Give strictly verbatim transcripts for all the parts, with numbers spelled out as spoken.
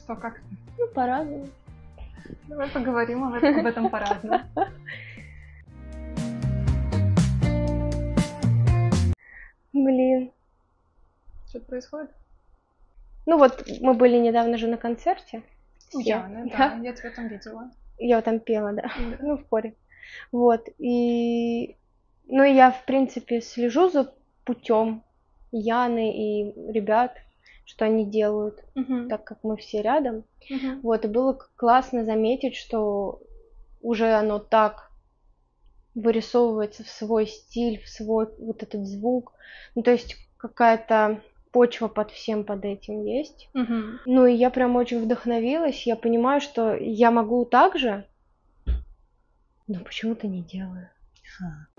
Что, как? Ну, по-разному. Давай поговорим об этом, об этом по-разному. Блин. Что происходит? Ну вот, мы были недавно же на концерте. У Яны, да, я тебя там видела. Я там пела, да, да. ну, в хоре. Вот, и... Ну, я, в принципе, слежу за путем Яны и ребят, что они делают, Uh-huh. так как мы все рядом. Uh-huh. Вот, и было классно заметить, что уже оно так вырисовывается в свой стиль, в свой вот этот звук. Ну, то есть какая-то почва под всем под этим есть. Uh-huh. Ну, и я прям очень вдохновилась. Я понимаю, что я могу так же, но почему-то не делаю. Huh.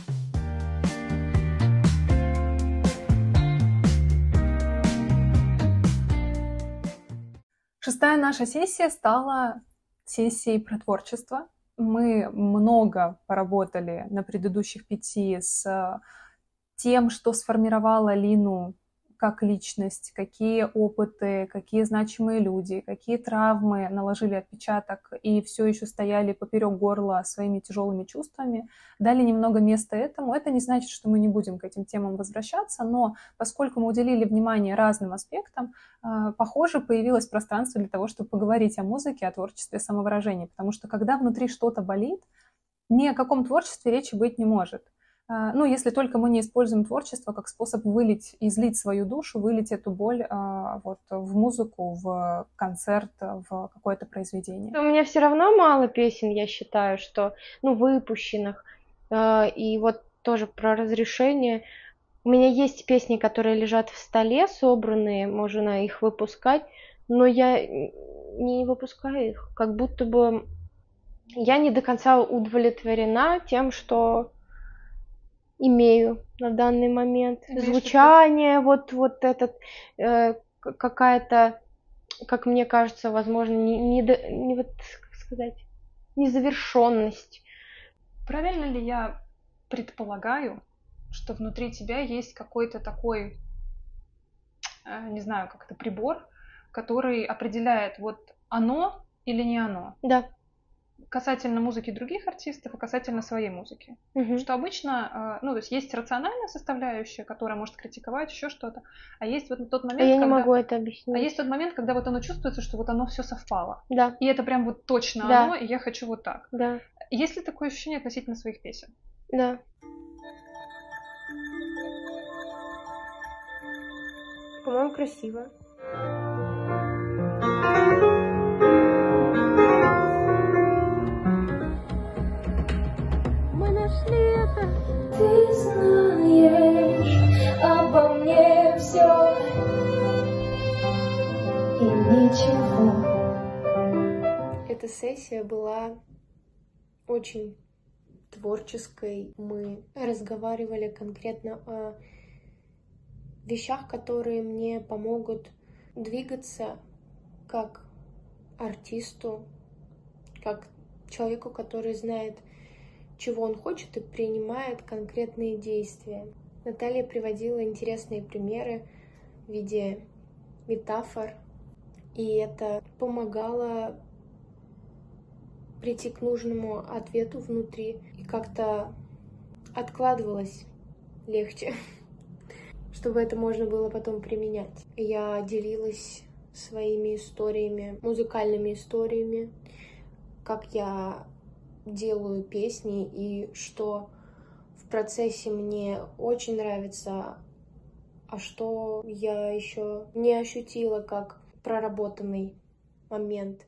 Шестая наша сессия стала сессией про творчество. Мы много поработали на предыдущих пяти с тем, что сформировало Лину как личность, какие опыты, какие значимые люди, какие травмы наложили отпечаток и все еще стояли поперек горла своими тяжелыми чувствами, дали немного места этому. Это не значит, что мы не будем к этим темам возвращаться, но поскольку мы уделили внимание разным аспектам, похоже, появилось пространство для того, чтобы поговорить о музыке, о творчестве, самовыражении, потому что когда внутри что-то болит, ни о каком творчестве речи быть не может. Ну, если только мы не используем творчество как способ вылить, излить свою душу, вылить эту боль вот, в музыку, в концерт, в какое-то произведение. У меня все равно мало песен, я считаю, что, ну, выпущенных. И вот тоже про разрешение. У меня есть песни, которые лежат в столе, собранные, можно их выпускать, но я не выпускаю их. Как будто бы я не до конца удовлетворена тем, что имею на данный момент. Видишь, звучание, вот, вот этот, э, какая-то, как мне кажется, возможно, не, не, не вот, как сказать, незавершенность. Правильно ли я предполагаю, что внутри тебя есть какой-то такой, не знаю, как это, прибор, который определяет, вот оно или не оно? Да. Касательно музыки других артистов и касательно своей музыки. Угу. Что обычно, ну, то есть есть рациональная составляющая, которая может критиковать, еще что-то, а есть вот тот момент, а я когда... не могу это объяснить. А есть тот момент, когда вот оно чувствуется, что вот оно все совпало. Да. И это прям вот точно да. оно, и я хочу вот так. Да. Есть ли такое ощущение относительно своих песен? Да. По-моему, красиво. Мы нашли это. Ты знаешь обо мне все и ничего. Эта сессия была очень творческой. Мы разговаривали конкретно о вещах, которые мне помогут двигаться как артисту, как человеку, который знает, чего он хочет и принимает конкретные действия. Наталья приводила интересные примеры в виде метафор, и это помогало прийти к нужному ответу внутри, и как-то откладывалось легче, чтобы это можно было потом применять. Я делилась своими историями, музыкальными историями, как я делаю песни и что в процессе мне очень нравится, а что я еще не ощутила как проработанный момент.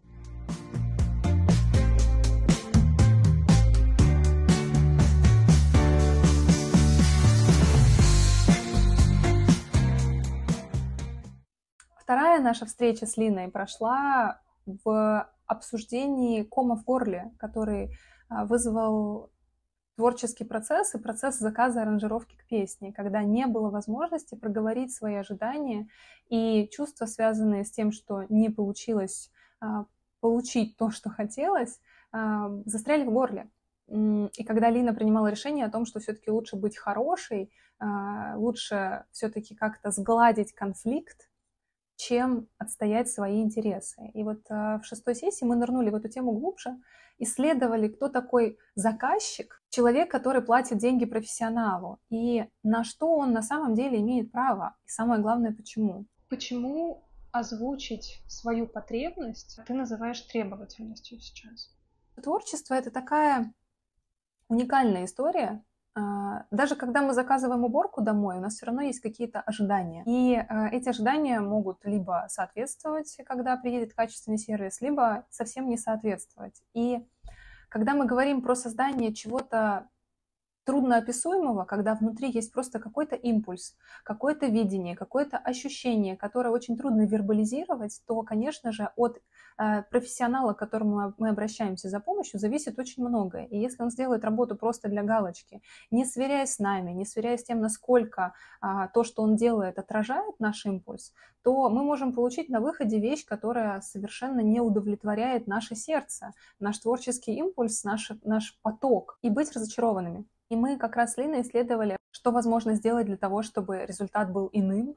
Вторая наша встреча с Линой прошла в обсуждении кома в горле, который вызвал творческий процесс и процесс заказа аранжировки к песне, когда не было возможности проговорить свои ожидания и чувства, связанные с тем, что не получилось получить то, что хотелось, застряли в горле. И когда Лина принимала решение о том, что все-таки лучше быть хорошей, лучше все-таки как-то сгладить конфликт, чем отстоять свои интересы. И вот э, в шестой сессии мы нырнули в эту тему глубже, исследовали, кто такой заказчик, человек, который платит деньги профессионалу, и на что он на самом деле имеет право, и самое главное, почему. Почему озвучить свою потребность ты называешь требовательностью сейчас? Творчество — это такая уникальная история. Даже когда мы заказываем уборку домой, у нас все равно есть какие-то ожидания. И эти ожидания могут либо соответствовать, когда приедет качественный сервис, либо совсем не соответствовать. И когда мы говорим про создание чего-то трудноописуемого, когда внутри есть просто какой-то импульс, какое-то видение, какое-то ощущение, которое очень трудно вербализировать, то, конечно же, от э, профессионала, к которому мы обращаемся за помощью, зависит очень многое. И если он сделает работу просто для галочки, не сверяясь с нами, не сверяясь с тем, насколько э, то, что он делает, отражает наш импульс, то мы можем получить на выходе вещь, которая совершенно не удовлетворяет наше сердце, наш творческий импульс, наш, наш поток, и быть разочарованными. И мы как раз с Линой исследовали, что возможно сделать для того, чтобы результат был иным.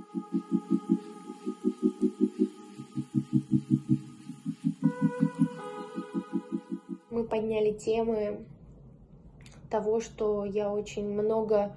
Мы подняли темы того, что я очень много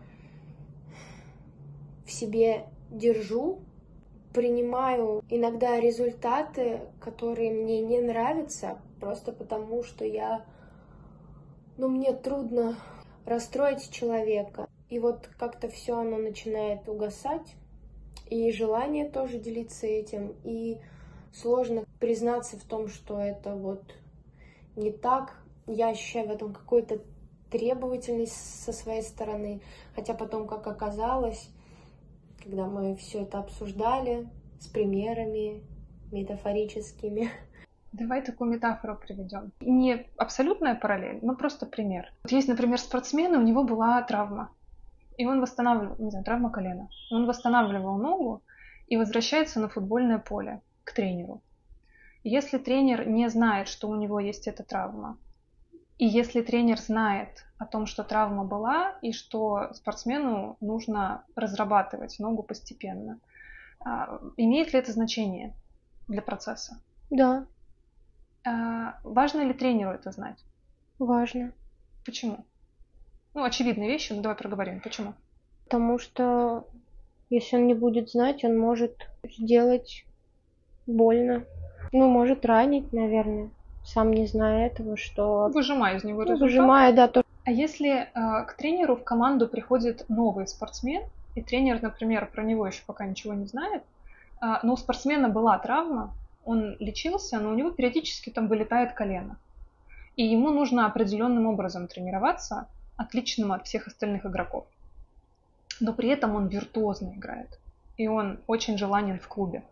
в себе держу, принимаю иногда результаты, которые мне не нравятся, просто потому что я, ну, мне трудно расстроить человека. И вот как-то все оно начинает угасать, и желание тоже делиться этим, и сложно признаться в том, что это вот не так. Я ощущаю в этом какую-то требовательность со своей стороны, хотя потом, как оказалось, когда мы все это обсуждали с примерами метафорическими. Давай такую метафору приведем. Не абсолютная параллель, но просто пример. Вот есть, например, спортсмен, и у него была травма. И он восстанавливал, не знаю, травма колена. Он восстанавливал ногу и возвращается на футбольное поле к тренеру. И если тренер не знает, что у него есть эта травма, и если тренер знает о том, что травма была, и что спортсмену нужно разрабатывать ногу постепенно, имеет ли это значение для процесса? Да. А, важно ли тренеру это знать? Важно. Почему? Ну, очевидные вещи, но давай проговорим. Почему? Потому что если он не будет знать, он может сделать больно. Ну, может ранить, наверное, сам не зная этого, что... Выжимая из него ну, результат. Выжимая, да. То... А если э, к тренеру в команду приходит новый спортсмен, и тренер, например, про него еще пока ничего не знает, э, но у спортсмена была травма, он лечился, но у него периодически там вылетает колено. И ему нужно определенным образом тренироваться, отличным от всех остальных игроков. Но при этом он виртуозно играет. И он очень желанен в клубе.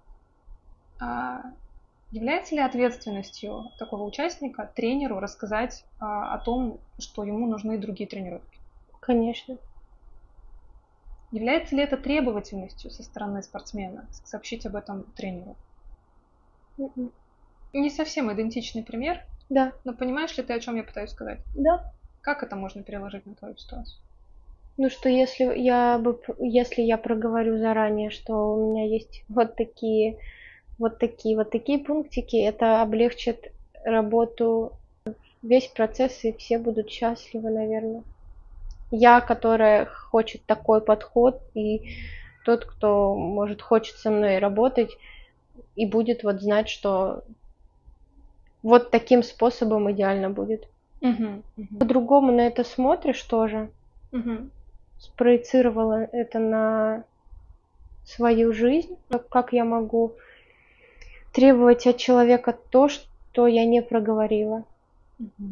А является ли ответственностью такого участника тренеру рассказать а, о том, что ему нужны другие тренировки? Конечно. Является ли это требовательностью со стороны спортсмена сообщить об этом тренеру? Mm-mm. Не совсем идентичный пример. Да. Но понимаешь ли ты, о чем я пытаюсь сказать? Да. Как это можно переложить на твою ситуацию? Ну, что если я бы, если я проговорю заранее, что у меня есть вот такие, вот такие, вот такие пунктики, это облегчит работу, весь процесс, и все будут счастливы, наверное. Я, которая хочет такой подход, и тот, кто, может, хочет со мной работать, и будет вот знать, что вот таким способом идеально будет. Угу, угу. По-другому на это смотришь тоже. Угу. Спроецировала это на свою жизнь. Как я могу требовать от человека то, что я не проговорила. Угу.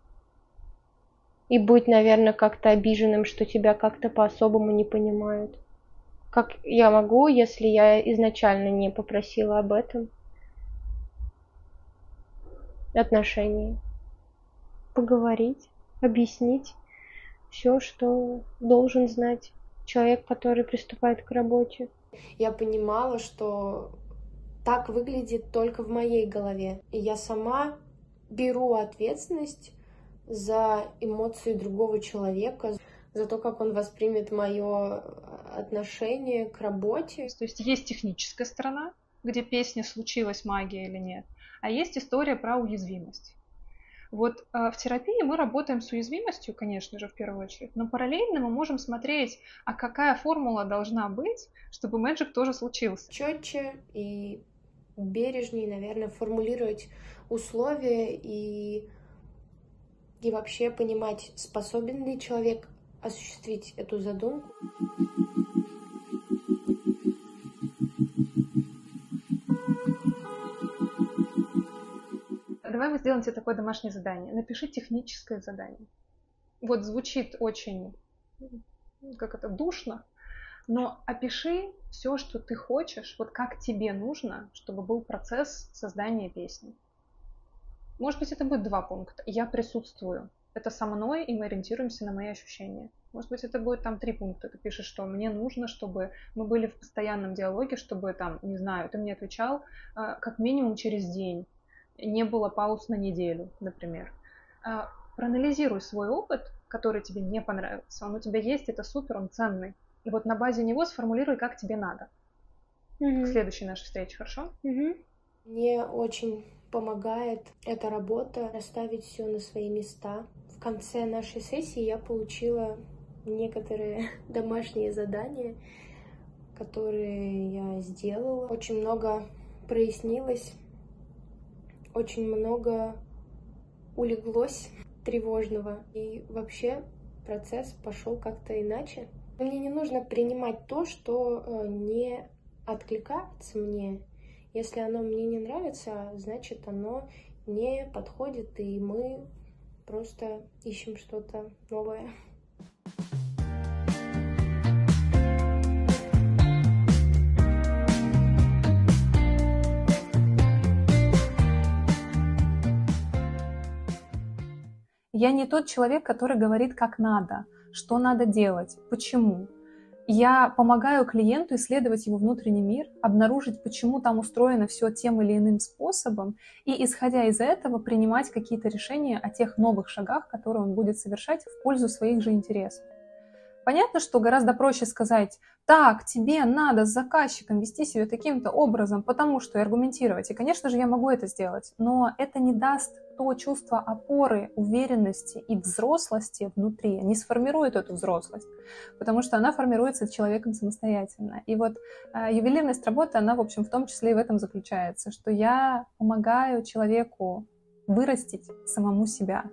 И быть, наверное, как-то обиженным, что тебя как-то по-особому не понимают. Как я могу, если я изначально не попросила об этом? Отношении. Поговорить, объяснить все, что должен знать человек, который приступает к работе. Я понимала, что так выглядит только в моей голове. И я сама беру ответственность за эмоции другого человека, за то, как он воспримет мое отношение к работе. То есть есть техническая сторона, где песня случилась магия или нет, а есть история про уязвимость. Вот э, в терапии мы работаем с уязвимостью, конечно же, в первую очередь, но параллельно мы можем смотреть, а какая формула должна быть, чтобы мэджик тоже случился. Четче и бережнее, наверное, формулировать условия и, и вообще понимать, способен ли человек осуществить эту задумку. Давай мы сделаем тебе такое домашнее задание. Напиши техническое задание. Вот звучит очень, как это, душно, но опиши все, что ты хочешь, вот как тебе нужно, чтобы был процесс создания песни. Может быть, это будет два пункта. Я присутствую. Это со мной, и мы ориентируемся на мои ощущения. Может быть, это будет там три пункта. Ты пишешь, что мне нужно, чтобы мы были в постоянном диалоге, чтобы там, не знаю, ты мне отвечал как минимум через день. Не было пауз на неделю, например. Проанализируй свой опыт, который тебе не понравился. Он у тебя есть, это супер, он ценный. И вот на базе него сформулируй, как тебе надо. Mm-hmm. К следующей нашей встрече, хорошо? Mm-hmm. Мне очень помогает эта работа расставить все на свои места. В конце нашей сессии я получила некоторые домашние задания, которые я сделала. Очень много прояснилось. Очень много улеглось тревожного, и вообще процесс пошел как-то иначе. Мне не нужно принимать то, что не откликается мне. Если оно мне не нравится, значит, оно не подходит, и мы просто ищем что-то новое. Я не тот человек, который говорит, как надо, что надо делать, почему. Я помогаю клиенту исследовать его внутренний мир, обнаружить, почему там устроено все тем или иным способом, и, исходя из этого, принимать какие-то решения о тех новых шагах, которые он будет совершать в пользу своих же интересов. Понятно, что гораздо проще сказать: так, тебе надо с заказчиком вести себя таким-то образом, потому что и аргументировать. И, конечно же, я могу это сделать, но это не даст то чувство опоры, уверенности и взрослости внутри, не сформирует эту взрослость, потому что она формируется человеком самостоятельно. И вот э, ювелирность работы, она, в общем, в том числе и в этом заключается, что я помогаю человеку вырастить самому себя,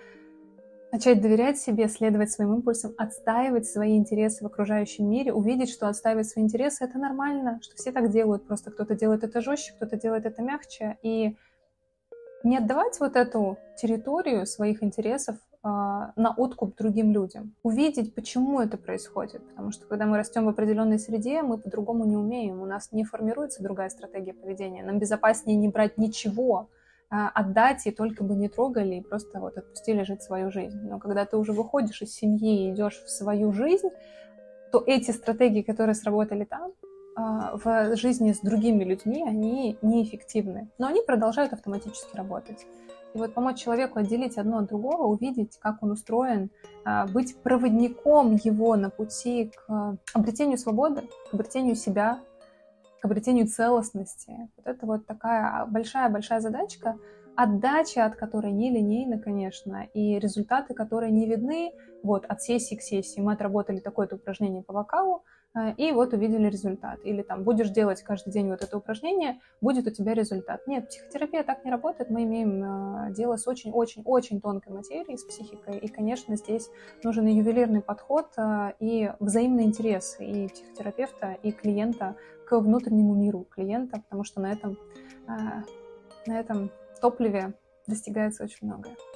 начать доверять себе, следовать своим импульсам, отстаивать свои интересы в окружающем мире, увидеть, что отстаивать свои интересы — это нормально, что все так делают, просто кто-то делает это жестче, кто-то делает это мягче, и не отдавать вот эту территорию своих интересов э, на откуп другим людям. Увидеть, почему это происходит, потому что когда мы растем в определенной среде, мы по-другому не умеем, у нас не формируется другая стратегия поведения, нам безопаснее не брать ничего, отдать, и только бы не трогали, и просто вот отпустили жить свою жизнь. Но когда ты уже выходишь из семьи и идешь в свою жизнь, то эти стратегии, которые сработали там, в жизни с другими людьми, они неэффективны. Но они продолжают автоматически работать. И вот помочь человеку отделить одно от другого, увидеть, как он устроен, быть проводником его на пути к обретению свободы, к обретению себя, к обретению целостности. Вот это вот такая большая-большая задачка, отдача от которой нелинейна, конечно, и результаты, которые не видны вот от сессии к сессии. Мы отработали такое-то упражнение по вокалу, и вот увидели результат. Или там будешь делать каждый день вот это упражнение, будет у тебя результат. Нет, психотерапия так не работает. Мы имеем дело с очень-очень-очень тонкой материей, с психикой. И, конечно, здесь нужен и ювелирный подход, и взаимный интерес и психотерапевта, и клиента к внутреннему миру клиента, потому что на этом, на этом топливе достигается очень многое.